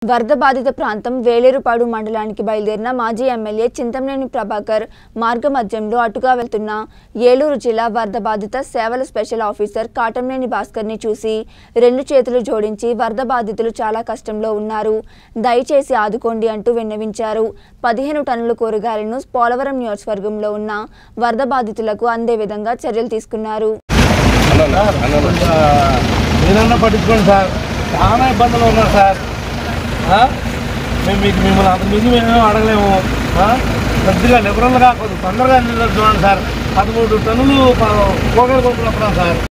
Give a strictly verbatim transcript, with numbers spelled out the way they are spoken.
వరద బాధిత ప్రాంతం వేలేరుపాడు మండలానికి బయలుదేరిన మాజీ ఎమ్మెల్యే చింతమనేని ప్రభాకర్ మార్గమధ్యంలో అటుగా వెళ్తున్న ఏలూరు జిల్లా వరద బాధిత సేవల స్పెషల్ ఆఫీసర్ కాటంనేని భాస్కర్ని చూసి రెండు చేతులు జోడించి వరద బాధితులు చాలా కష్టంలో ఉన్నారు, దయచేసి ఆదుకోండి అంటూ విన్నవించారు. పదిహేను టన్నుల కూరగాయలను పోలవరం నియోజకవర్గంలో ఉన్న వరద బాధితులకు అందే విధంగా చర్యలు తీసుకున్నారు. చాలా ఇబ్బందులు ఉన్నారు సార్. మేము మీకు మిమ్మల్ని అంత మించి మేమేమో అడగలేము. కొద్దిగా లిబరల్గా కొద్దిగా తొందరగా చూడండి సార్. పదమూడు టన్నులు కూరగాయలు కొనుక్కున్నాం సార్.